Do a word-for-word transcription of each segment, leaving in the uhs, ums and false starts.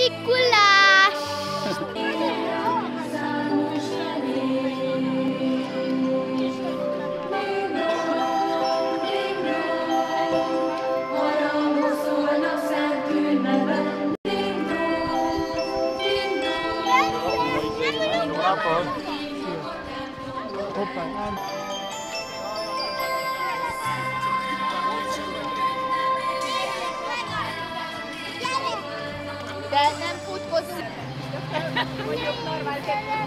Mikulás! De nem futkozunk. Mondjuk normális.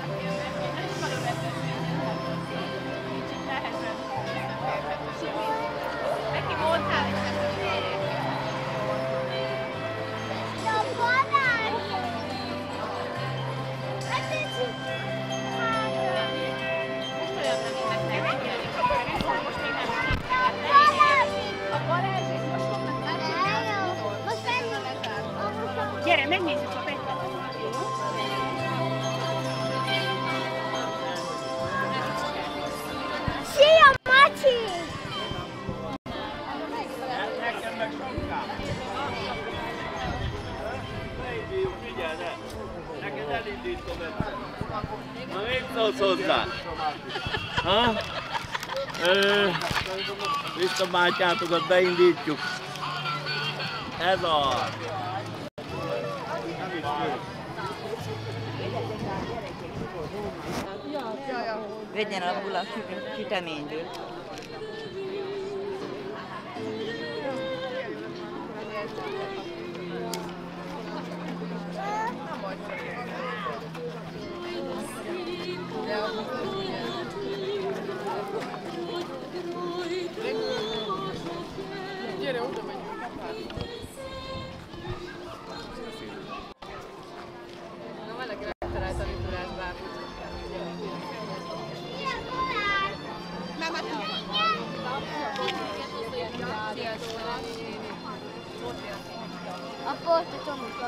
Kicsit nehezen. Neki mondtál egy gyere, megnézzük a Petra. Szia, Macsi! Nekem meg sokkám. Beindíjunk, figyelj, ne! Neked elindítom egyszer. Na, mit szólsz hozzá? Ha? Ö, vissza bátyátokat beindítjuk. Ez az. Vegyen abból a süteményből. Gyere, oda megyünk, apád. Na, valaki megtalált a Mikulás bábút. A porta csomóka.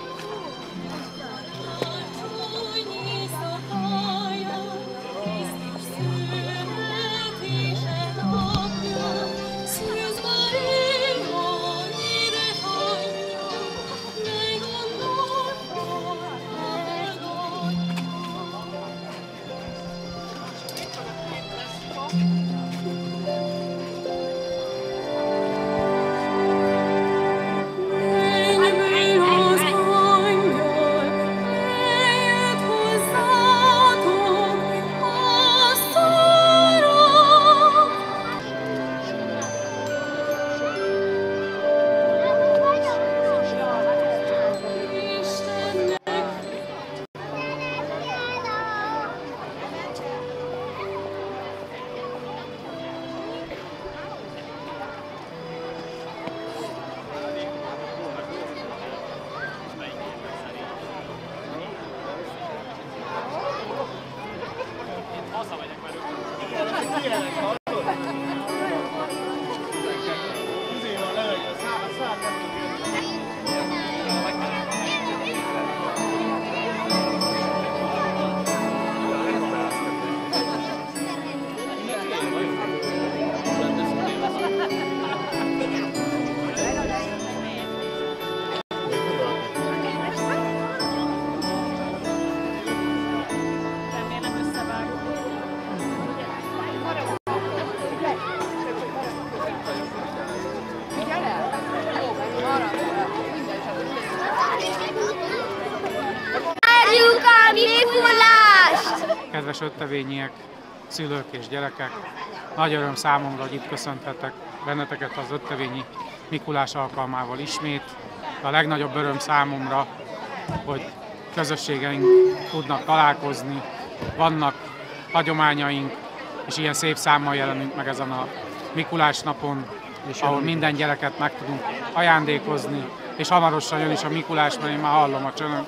Kedves öttevényiek, szülők és gyerekek! Nagy öröm számomra, hogy itt köszönhetek benneteket az öttevényi Mikulás alkalmával ismét. A legnagyobb öröm számomra, hogy közösségeink tudnak találkozni, vannak hagyományaink, és ilyen szép számmal jelenünk meg ezen a Mikulás napon, és ahol minden gyereket meg tudunk ajándékozni, és hamarosan jön is a Mikulás, mert én már hallom a csönök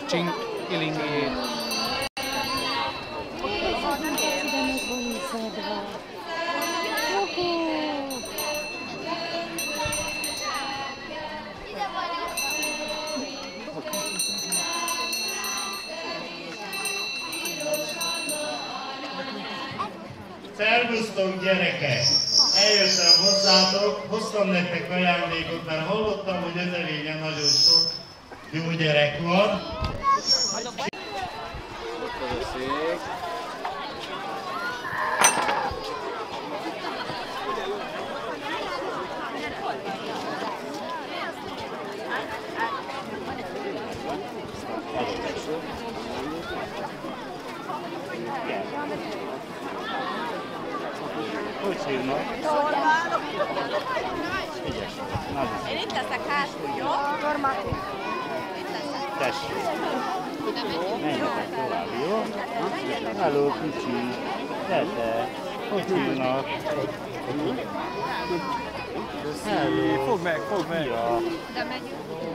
csing-ilingét. Szervusztok, gyerekek! Eljöttem hozzátok, hoztam nektek ajándékot, mert hallottam, hogy Özevényen nagyon sok Jó gyerek van. Ott az a szék. Hogy hívnak? Én itt leszek hátul, jó? Normális. Tessék. Menjetek tovább, jó? Halló, kicsi. Gyere. Hogy hívnak? Hello. Fogd meg, fogd meg! Szia. De megyünk.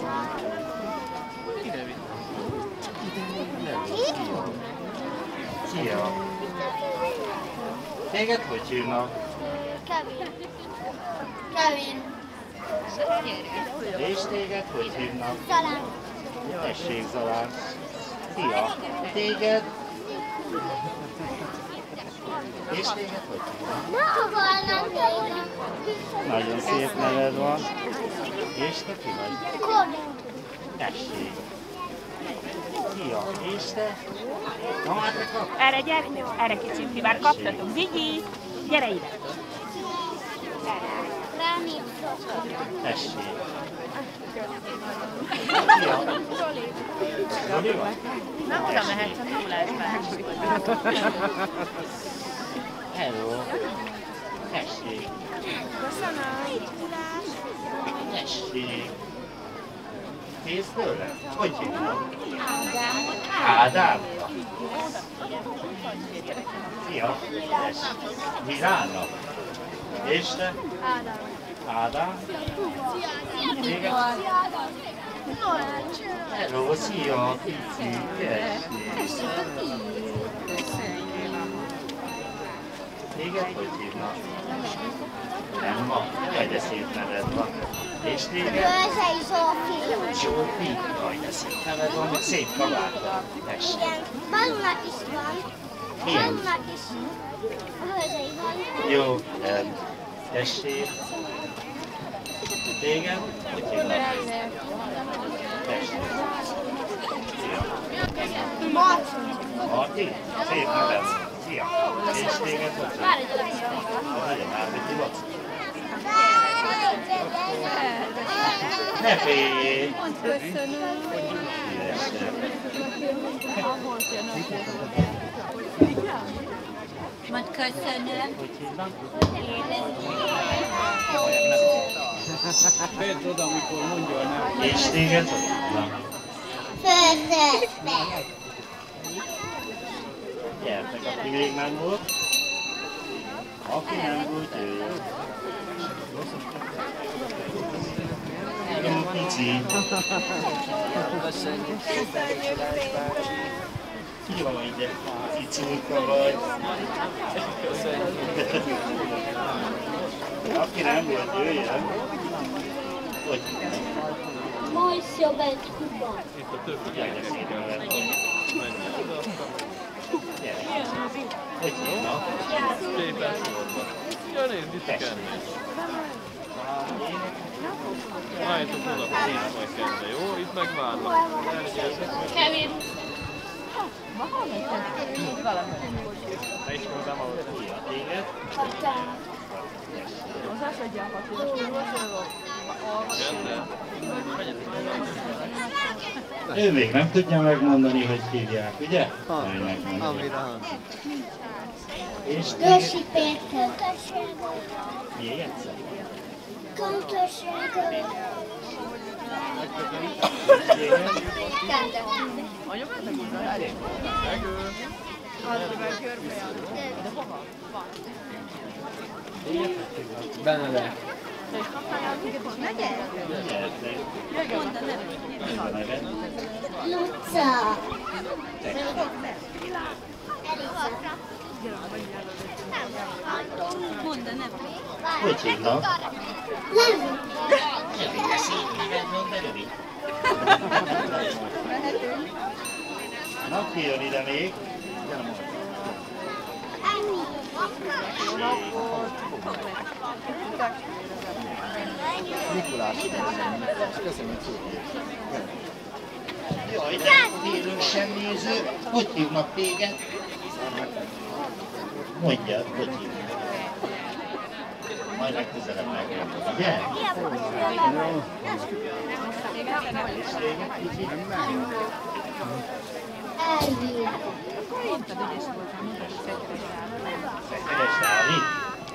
Szia. Téged hogy hívnak? Kevin. Kevin. És téged hogy hívnak? Zalán. Tessék, Zalán. Szia. Téged? És téged hogy hívnak? Ne akarnám tényleg. Nagyon szép neved van. És te ki vagy? Kod. Tessék. Szia. És te? Na már te kap. Erre gyere, erre kicsit, ti már kaptatok. Ziggy, gyere ide. Rám írtok. Tessék. Szia. Zoli vagy? Na, oda mehetsz a Mikulás bácsihoz. Hello. Tessék. Köszönöm. Tessék. Kész tőle? Hogy hívnak? Ádám. Ádám. Szia. Tessék. Mirána. És te? Ádám. Ádám. Téged? Lorács. Hello, szia, pici. Tessék. Téged hogy hívnak? Nem van? Jaj, de szép neved van. És téged? Bőzei Zsófi. Zsófi. Jaj, de szép neved van, hogy szép kabát van. Tessék. Igen. Balunak is van. Milyen? Balunak is. A bőzei van. Jó, nem. Tessék. Téged? Hogy hívnak? Tessék. Szia. Marci. Marti? Szép neved. Szia. És téged hogy hívnak? Várj, hogy lesz. Nagyon már, hogy ti vagy? Ne féljél! Köszönöm. Majd köszönöm. Hogy hívnak? Férj oda, amikor mondja a nevet. És téged hogy hívnak? Földön. Gyertek, aki még nem volt. Aki nem volt, ő. Jó, pici. Jó, ide. Ciculka vagy. Aki nem volt, jöjjön. Hogy? Most jobb egy kuba. Jaj, de szép neved van. Gyere. Hogy hívnak? Ja, nézd, itt kell. Álljatok oda, nézd majd kezdve, jó? Itt megvárnak. Kevin. Ne is mondám, ahol. Szia, téged? Kaptál. Ő még nem tudja megmondani, hogy hívják, ugye? Majd megmondja. És Dörsi Péter. még egyszer? Kantorság. Benne lehet. Luca. Mondd a nevet. Hogy hívnak? Nem. De szép neved van, de rövid. Na, ki jön ide még? Ennyi. Mikulás, köszönjük szépen. Kedvesen néző, hogy hívnak téged? Mondjad, hogy hívnak. Majd legközelebb megmondod, ugye? Elvin. Szekeres Dávid?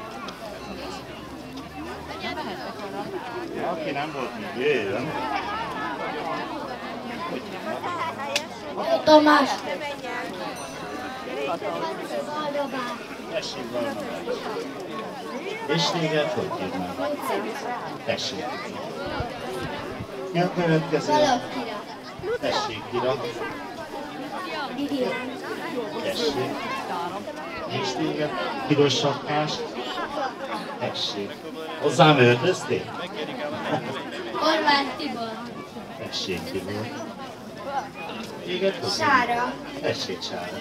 Aki nem volt még jöjjön. Tomás. Tessék valamit. És téged hogy hívnak? Tessék. Mi a következő? Valakira. Tessék, Kira. Vivian. Tessék. És téged? Piros sapkás? Tessék. Hozzám öltöztél? Horváth Tibor. Tessék, Tibor. Téged hogy hívnak? Sára. Tessék, Sára.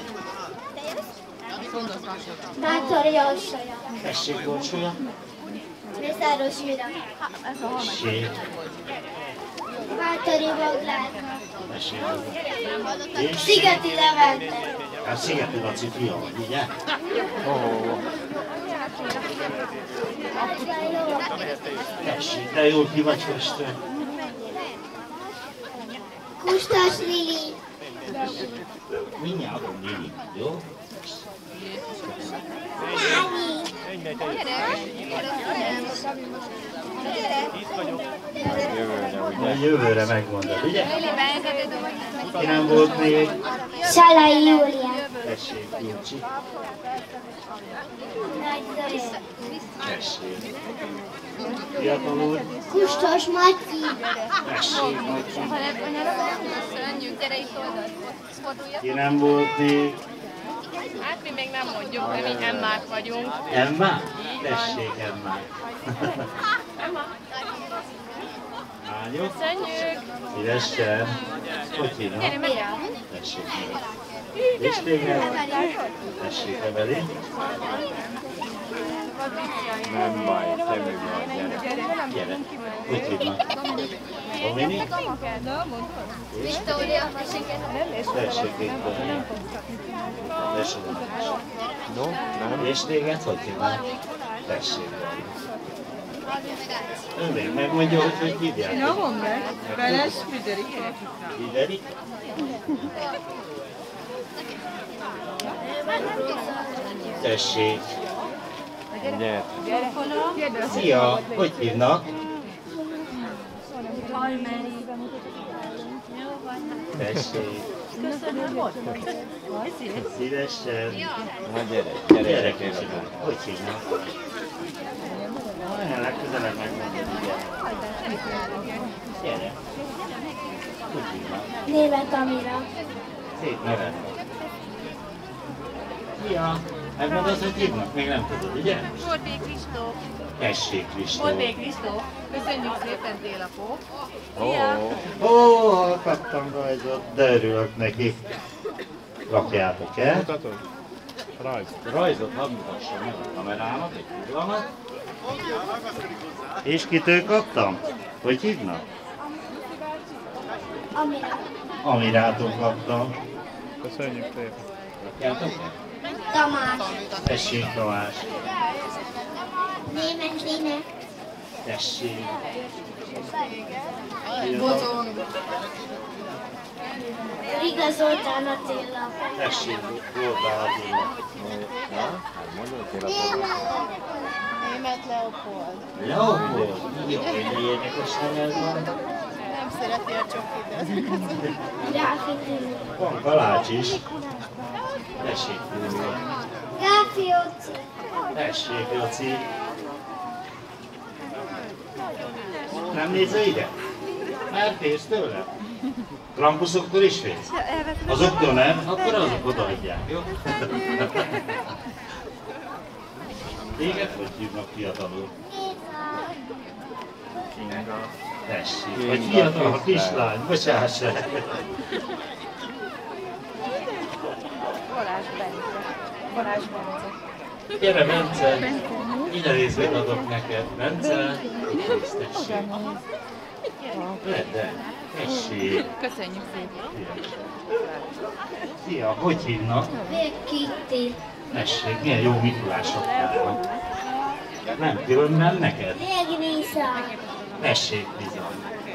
Bátori Orsolya. Tessék, Borsolya. Mészáros Mira. Tessék. Bátori Boglárka. Tessék. És? Szigeti Levente. Hát Szigeti Laci fia vagy, ugye? Tessék, de jól ki vagy festve. Kustas Lili. Mindjárt adom Lili, jó? Majd jövőre megmondod, ugye? Ki nem volt még? Salai Júlia. Tessék, Júcsi. Nagy Zoli. Tessék. Fiatal úr. Kustos Matyi. Tessék, Matyi. Ki nem volt még? Hát mi még nem mondjuk, de mi Emmák vagyunk. Emma? Tessék, Emma. Lányok? Köszönjük! Szívesen. Hogy hívnak? Tessék. És téged? Tessék, Emeli. Nem baj, semmi baj, gyere. Gyere. Hogy hívnak? Dominik? Viktória. Tessék, Viktória. Tessék. No, nem. És téged hogy hívnak? Tessék. Ő még megmondja, hogy hogy hívják. Na, mondd meg. Veles Friderik. Friderik? Tessék. Gyere. Szia! Hogy hívnak? Tessék. Szívesen. Na gyere, gyere, Gyere, gyere. kicsit. Hogy hívnak? Olyan legközelebb megmondod, gyere. Gyere. Hogy hívnak? Német Amira. Szép neved van. Szia! Megmondod, hogy hívnak? Még nem tudod, ugye? Sorbé Kristóf. Tessék, Kristóf. Sorbé Kristóf. Köszönjük szépen, Télapó. Ó, Ó, kaptam rajzot, de örülök neki. Rakjátok el. mutatod? Rajz. Rajzot hadd mutassam meg a kamerának, egy pillanat. És kitől kaptam? Hogy hívnak? Amira. Amirától kaptam. Köszönjük szépen. Rakjátok el? Tamás. Tessék, Tamás. Német Line. Tessék. Riga Zoltán Attila. Tessék, voltál Attila. Na, hát mondod, kérlek. Német Leopold. Leopold? Jó, egy érdekes neved van. Nem szereti a csokit. Gáfi Tini. Van kalács is. Tessék, Tűnő. Gáfi Oci. Tessék, Laci. Nem nézze ide? Már félsz tőle? Krampuszoktól is félsz? Azoktól nem? Akkor azok odaadják, jó? Téged hogy hívnak fiatalul? Kinga. Tessék, vagy fiatal, a kislány, bocsáss el. Balázs Bence. Balázs Bence. Gyere, Bence, ide részben adok neked. Bence, tessék. Vedd el. Tessék. Köszönjük szépen. Szia, hogy hívnak? Kitty. Tessék, milyen jó Mikulások járnak. Nem különben neked? Meglisa. Tessék, Liza.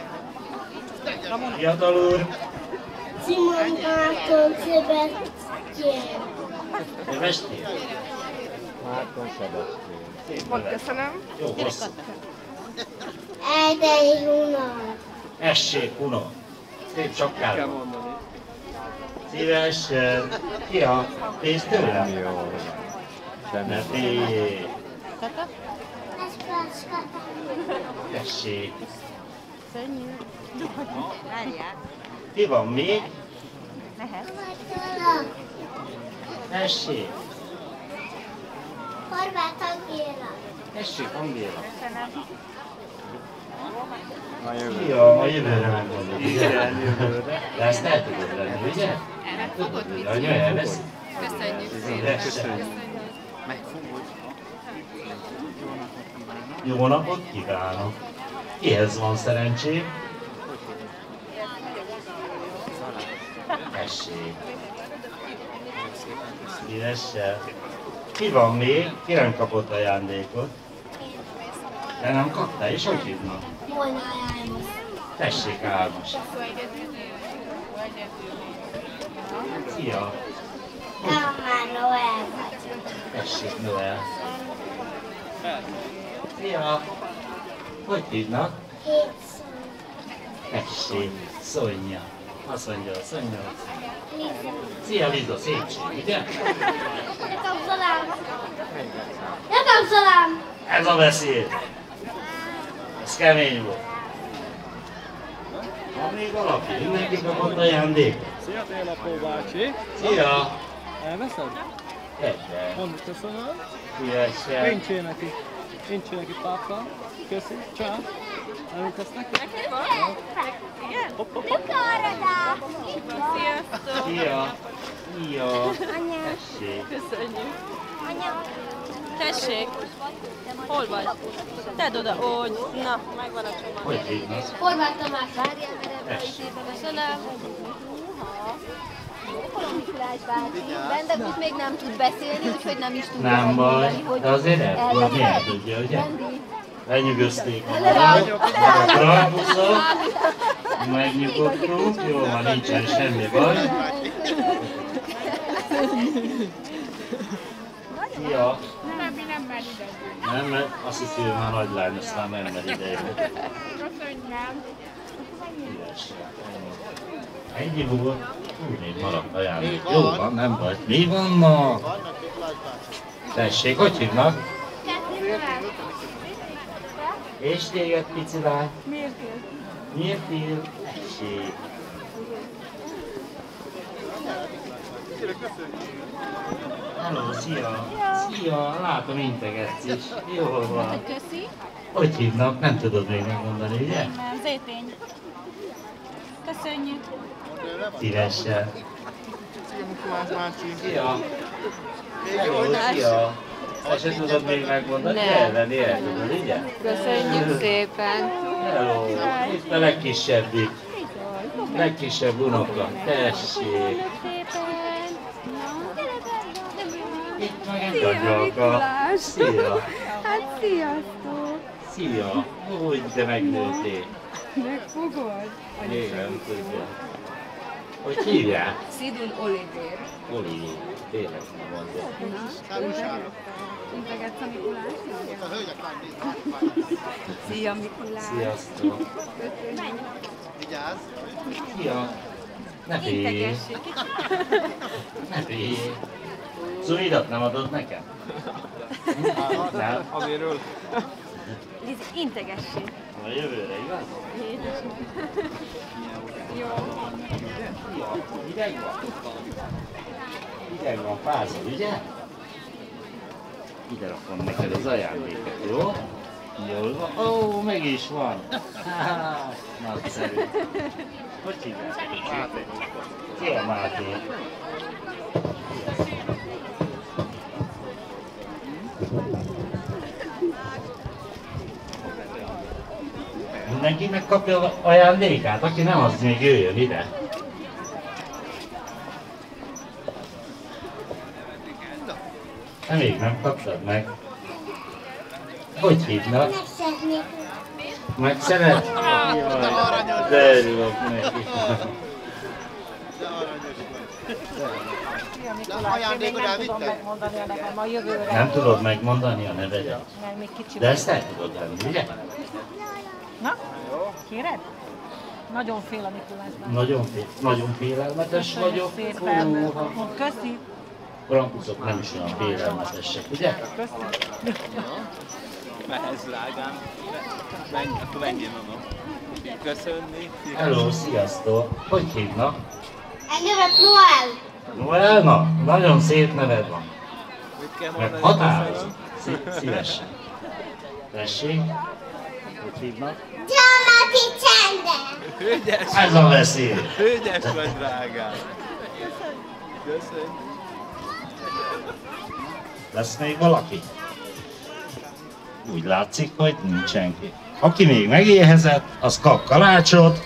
Fiatal úr, Simon Márton Sebastian. Sebastian. Márton Sebastian. Szép neve. Köszönöm. Jó hosszú. Erdei Hunal. Tessék, Uno. Szép sapkával. Szívesen. Ki a pénzt tőlem? Jó. Ne félj. Ez Páska. Tessék. Ki van még? Tola. Tessék. Horváth Angéla. Tessék, Angéla. A jövő. Szia, ma jövőre megmondod, ugye? De ezt el tudod lenni, ugye? Tudod, hogy anya elvesz? Köszönjük Szívesen. Jó napot kívánok! Kihez van szerencsém? Tessék! Szívesen! Ki van még? Ki nem kapott ajándékot? Te nem kaptál, és hogy hívnak? Molnár Álmos. Tessék, Álmos! Szia! Kálmán Noel vagy. Tessék, Noel! Szia! Hogy hívnak? Hétszor. Tessék, Szonya! Azt mondja, Szonya! Liza. Szia, Liza, szépség, ugye? Nekem szalám. Nekem szalám. Ez a beszéd! Ez kemény volt! Van még valaki? Mindenki kapott ajándékot? Szia, Télapó bácsi! Szia! Elveszed? Egyre! Mondd, köszönöm. Szívesen! Nincsen neki. Nincsen neki pápa. Köszi. Csá. Elütesz neki? Hopp, hopp, hopp. Sziasztok! Szia! Szia! Anya. Tessék! Köszönjük! Anya. Tessék! Hol vagy? Tedd oda, hogy... Na, megvan a csomag. Hogy hívnak? Horváth Tamás. Tessék! Köszönöm! Mikulás bácsi, Bendegut még nem tud beszélni, úgyhogy nem is tudja Nem baj, megmondani, hogy de azért ebből elveszed. miért tudja, ugye? Bendi. Lenyűgözték a nagyok, a krampuszok, megnyugodtunk, jó van, nincsen semmi baj. Szia! Nem, mi nem megy ide. Nem, mert azt hiszi, hogy már nagy lány, aztán nem mer ide jönni. Köszönjem. Ennyi volt? Hú, még maradt ajándék. Jó van, nem baj. Mi vannak? Vannak Mikulás bácsi. Tessék, hogy hívnak? És téged, pici lány? Miért? Miért ír? Tessék. Hello, szia! Szia! Látom, integetsz is. Jól van. Köszi! Hogy hívnak? Nem tudod még megmondani, ugye? Nem, Zétény. Köszönjük! Szívesen. Szia Mikulás bácsi. Szia! Hello, szia! Ezt se tudod még megmondani? Elvenni el tudod, ugye? Köszönjük szépen. Hello! Itt a legkisebbik. Legkisebb unoka. Tessék! Itt meg egy nagyoka. Szia! Hát sziasztok. Szia! Úgy, de megnőttél. Megfogod? Igen, tudja. Hogy hívják? Szidul Olivér. Oli, tényleg nem mondja. Kárúsára. Integetsz a Mikulásnak? Ott a hölgyek lány néznek. Szia Mikulás. Sziasztok! Vigyázz. Szia! Ne félj! Ne félj! Zuidat nem adod nekem? Nem? Amiről? Lizi, integessék! A jövőre, igaz? Jó. Szia! Hideg van? Hideg van, fázol, ugye? Ide rakom neked az ajándéket, jó? Jól van. Ó, meg is van. Hát, nagyszerű. Hogy hívják? Máté. Szia, Máté. Mindenki megkapja ajándékát, aki nem, az még jöjjön ide. De még nem kaptad meg. Hogy hívnak? Megszeret? Jaj, de örülök neki. Ajándékot elvitted? Nem tudod megmondani a nevedet? De ezt el tudod venni, ugye? Na, kéred? Nagyon fél a Mikulásban. Nagyon, fél, nagyon félelmetes vagyok. Szépen. Köszi. Krampuszok nem is olyan félelmetesek, ugye? Köszi. Mehetsz, drágám. Menj, akkor menjél, mama. Köszönni. Hello, sziasztok! Hogy hívnak? Engem Noel. Noel, na, nagyon szép neved van. Mit kell Meg mondani? határozott. Szívesen. Tessék. Hogy hívnak? Gyarmati csende. Hölgyes Ez a veszély. Hölgyes vagy, drágám. Köszönjük. Lesz még valaki? Úgy látszik, hogy nincs senki. Aki még megéhezett, az kap kalácsot.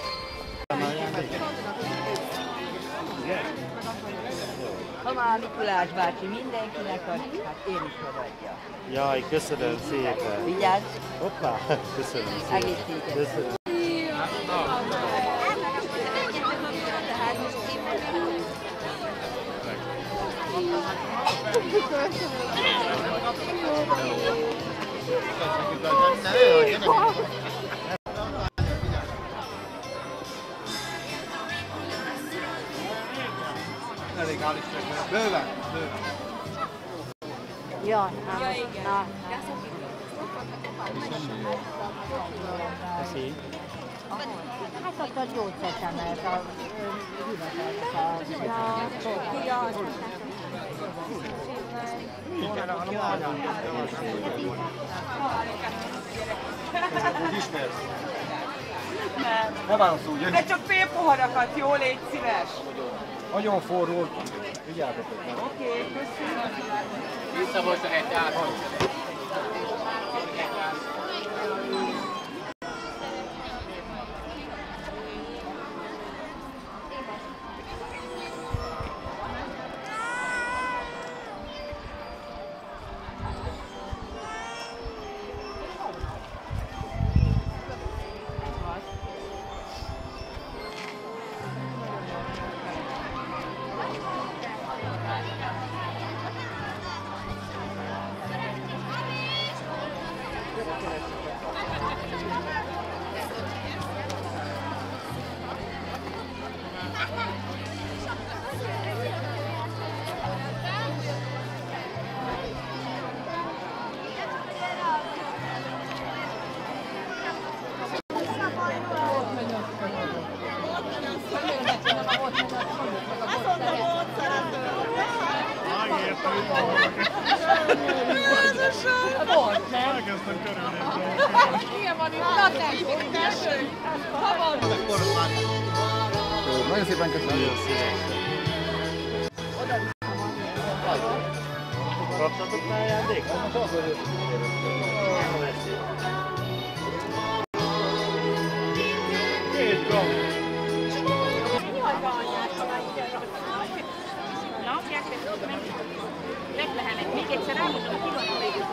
Ha már Mikulás bácsi mindenkinek ad, hát én is odaadja. Jaj, köszönöm szépen. Vigyázz! Hoppá, köszönöm szépen. Egészséget! Köszönöm. Elég hál' Istennek. Bőven, bőven. Ja, na, na. Köszi. Hát akkor gyógyszeresen lehet a hivatalnak Úgy ismersz. Nem. Ne válasz úgy, De csak fél poharakat, jó, légy szíves. nagyon forró. Vigyázzatok meg. Oké, köszönöm. Visszavoltak egy tárhat. Volt, nem? Elkezdtem körülni. Igen, van itt. Na tessék, tessék. Ha van. Nagyon szépen köszönöm. Nagyon Kaptatok már ajándékot? Két gomb. Na, gyertek, meglehenek. Még egyszer elmondom, ki van a végül.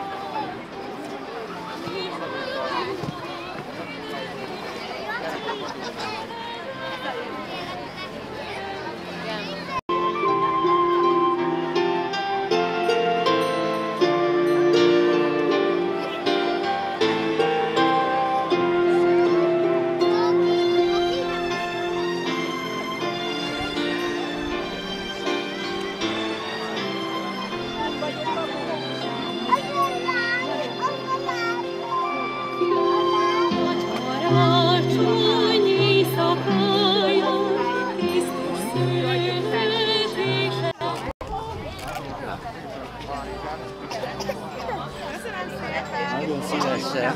Nagyon szívesen.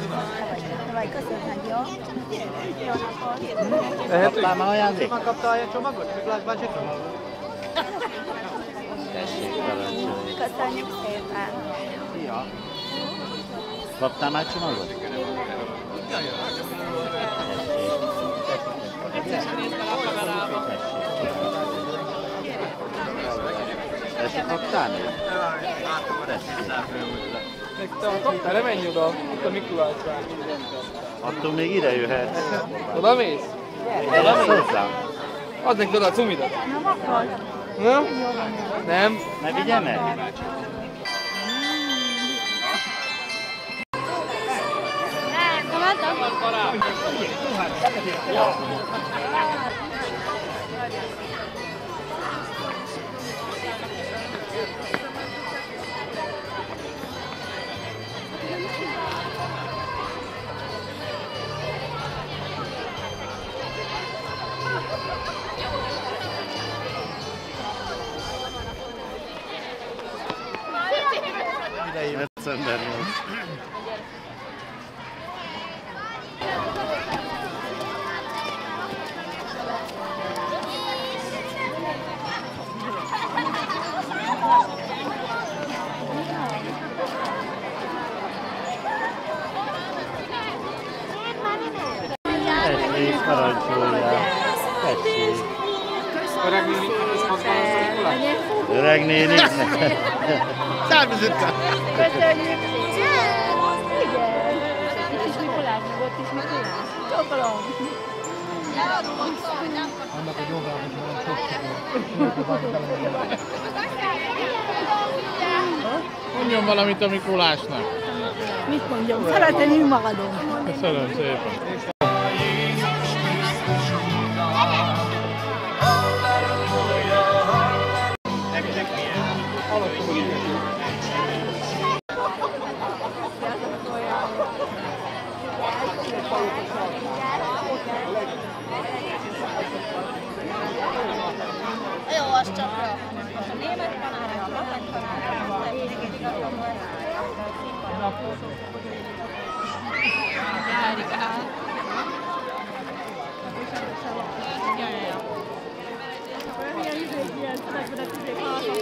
Kaptál már ajándékot? Kaptál egy csomagot? Miklás bácsitól? Tessék, parancsolj. Köszönjük szépen! Szia! Kaptál már csomagot? Tessék, kaptál még? Meg te kaptál, ne menj oda, ott a Mikulás bácsi. Attól még ide jöhetsz. Oda mész? Oda mész hozzám? Add neki oda a cumidat. Nem akar? Nem? Nem. Ne vigye meg? december nyolcadika. Tessék, parancsolja. Tessék. Öreg néniknek is hozva az a Mikulás? Öreg néniknek. Szárvizitka! Köszönjük szépen! Igen! Itt is Mikulás, meg ott is Mikulás. Csokolom! Annak a gyógában is van sok Mondjon valamit a Mikulásnak. Mit mondjam? Szeretem én magadon. Köszönöm szépen. Jó, az csak rá. A német kanára, a magyar kanára, neked igazam van rá. Járik át. Ja, ja, ja. Milyen izék, milyen szövegbedet izék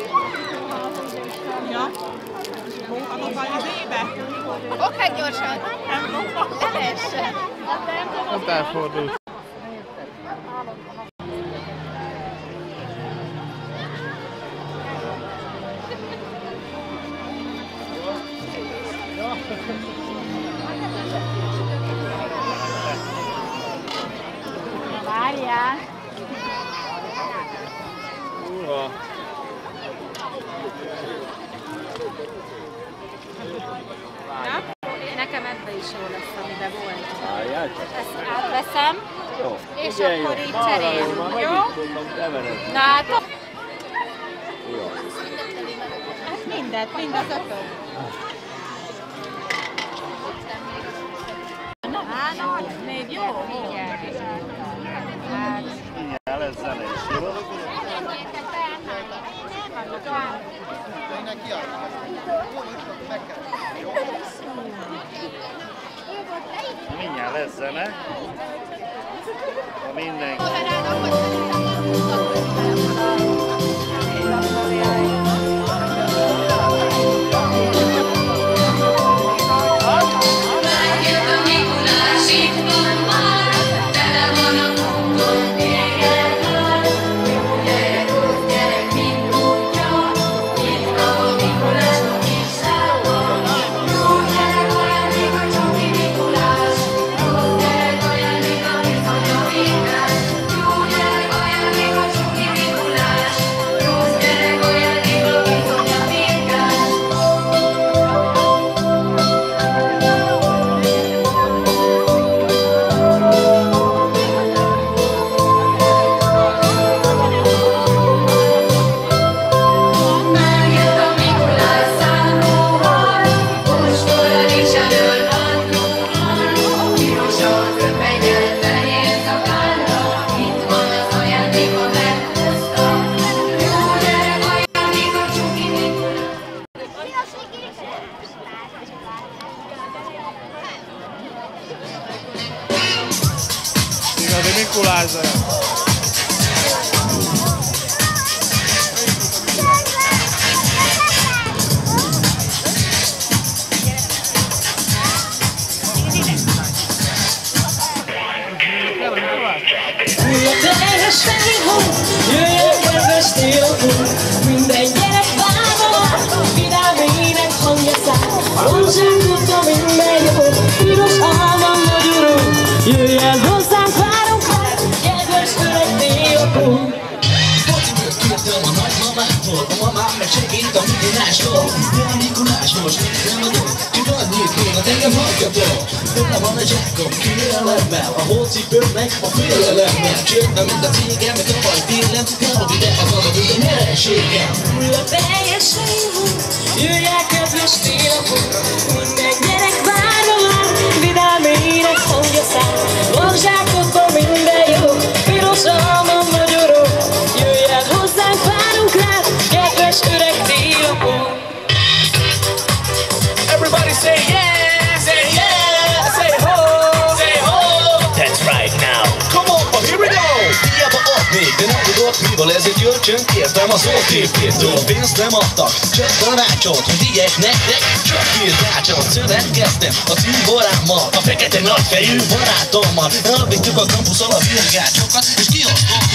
Ja. Munkadok a izébe? Okák gyorsan! Nem essen! Ott elfordult. Várjál! Uha. Nekem ebbe is jó lesz, amiben volt. Várjál csak. Ezt átveszem, Jó. és Figyelj, akkor jó. így Már cserél. már Jó? megint mondom, keveredni. Na hát, Jó. hát mindent, mind az ötöt. Hát, az még jó. Igen. Hát, Mindjárt lesz zene is, jó? Innen kiállnak. Jó, meg kell. Jó? Mindjárt lesz zene. Ha mindenki... Mikulás, dolog, a mamám meg segít a Mikulásról. De a Mikulás most nem adok, csak annyit kéne engem hagyjatok. Benne van a zsákom, kérelemmel, a hócipőm meg a félelemmel. Csörtem, mint a cégem, meg a bajtélem, elad ide a valami a nyereségem. Teljesen jó, jöjjel kedves télapok, mondd meg gyerek, várva már, vidám ének hangja szám. Van zsákodban minden jó, piros alma magyarok, jöjj el hozzánk, várunk rád, kedves öreg télapok. Everybody say yeah, say yeah, say ho, say ho. That's right now. Come on, oh, here we go. Hiába adnék, de nem tudok mivel, ezért jöjjön, kértem az ó-tépétől. Pénzt nem adtak, csak tanácsot, hogy ilyek nektek, csak firdácsot. Szövetkeztem a cimborámmal, a fekete nagyfejű barátommal. Elvittük a kampuszon a virgácsokat, és kiosztottuk